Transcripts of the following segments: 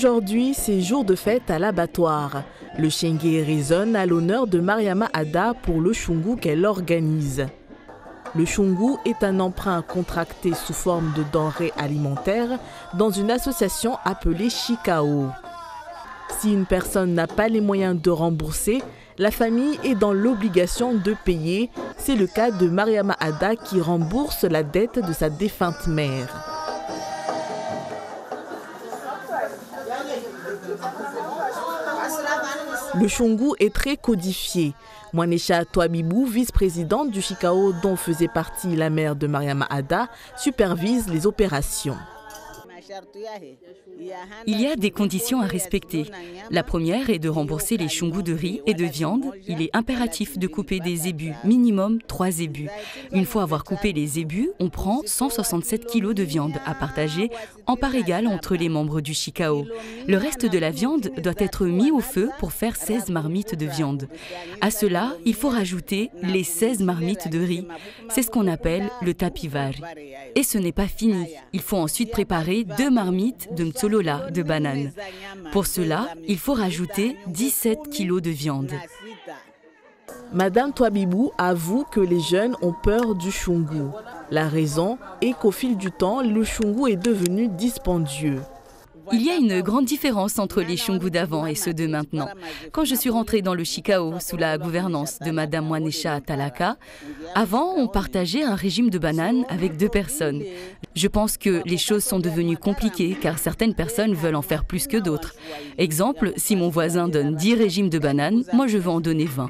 Aujourd'hui, c'est jour de fête à l'abattoir. Le Shenge résonne à l'honneur de Mariama Ada pour le Shungu qu'elle organise. Le Shungu est un emprunt contracté sous forme de denrées alimentaires dans une association appelée Chikao. Si une personne n'a pas les moyens de rembourser, la famille est dans l'obligation de payer. C'est le cas de Mariama Ada qui rembourse la dette de sa défunte mère. Le Shungu est très codifié. Mwanesha Twabibou, vice-présidente du Chikao dont faisait partie la mère de Mariama Ada, supervise les opérations. Il y a des conditions à respecter. La première est de rembourser les shungus de riz et de viande. Il est impératif de couper des zébus, minimum 3 zébus. Une fois avoir coupé les zébus, on prend 167 kg de viande à partager en part égale entre les membres du Chikao. Le reste de la viande doit être mis au feu pour faire 16 marmites de viande. À cela, il faut rajouter les 16 marmites de riz. C'est ce qu'on appelle le tapivari. Et ce n'est pas fini. Il faut ensuite préparer 2 marmites de mtsolola, de banane. Pour cela, il faut rajouter 17 kg de viande. Madame Twabibou avoue que les jeunes ont peur du Shungu. La raison est qu'au fil du temps, le Shungu est devenu dispendieux. Il y a une grande différence entre les shungus d'avant et ceux de maintenant. Quand je suis rentrée dans le Chikao sous la gouvernance de Madame Mwanesha Talaka, avant on partageait un régime de bananes avec 2 personnes. Je pense que les choses sont devenues compliquées car certaines personnes veulent en faire plus que d'autres. Exemple, si mon voisin donne 10 régimes de bananes, moi je veux en donner 20.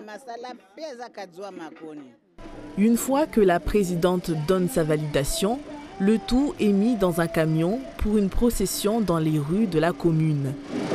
Une fois que la présidente donne sa validation, le tout est mis dans un camion pour une procession dans les rues de la commune.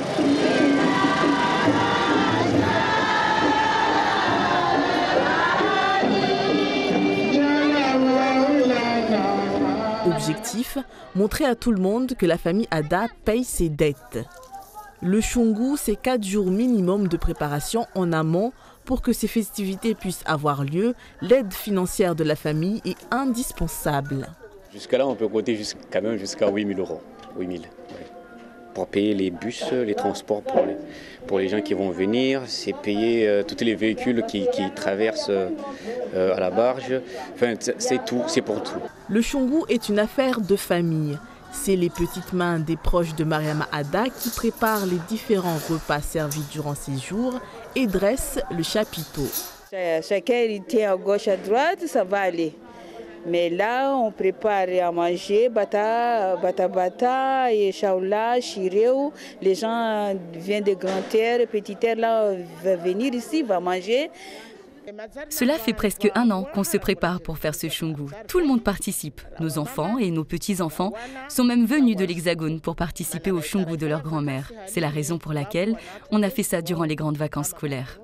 Objectif, montrer à tout le monde que la famille Ada paye ses dettes. Le Shungu, c'est 4 jours minimum de préparation en amont pour que ces festivités puissent avoir lieu. L'aide financière de la famille est indispensable. Jusqu'à là, on peut compter quand même jusqu'à 8 000 euros. 8 000, oui. Pour payer les bus, les transports pour les gens qui vont venir, c'est payer tous les véhicules qui traversent à la barge. Enfin, c'est tout, c'est pour tout. Le Shungu est une affaire de famille. C'est les petites mains des proches de Mariama Ada qui préparent les différents repas servis durant ces jours et dressent le chapiteau. Chacun il tient à gauche, à droite, ça va aller. Mais là, on prépare à manger, bata et chaoula, chireu. Les gens viennent de grandes terres, petites terres, là, vont venir ici, vont manger. Cela fait presque 1 an qu'on se prépare pour faire ce Shungu. Tout le monde participe. Nos enfants et nos petits-enfants sont même venus de l'Hexagone pour participer au Shungu de leur grand-mère. C'est la raison pour laquelle on a fait ça durant les grandes vacances scolaires.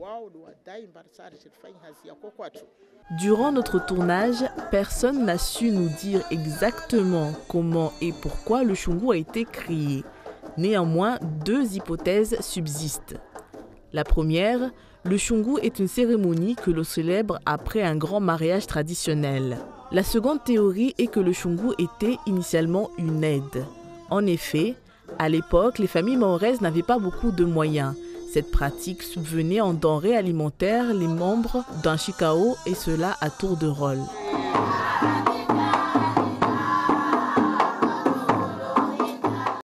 Durant notre tournage, personne n'a su nous dire exactement comment et pourquoi le Shungu a été créé. Néanmoins, 2 hypothèses subsistent. La première, le Shungu est une cérémonie que l'on célèbre après un grand mariage traditionnel. La seconde théorie est que le Shungu était initialement une aide. En effet, à l'époque, les familles maoraises n'avaient pas beaucoup de moyens. Cette pratique subvenait en denrées alimentaires les membres d'un Chikao et cela à tour de rôle.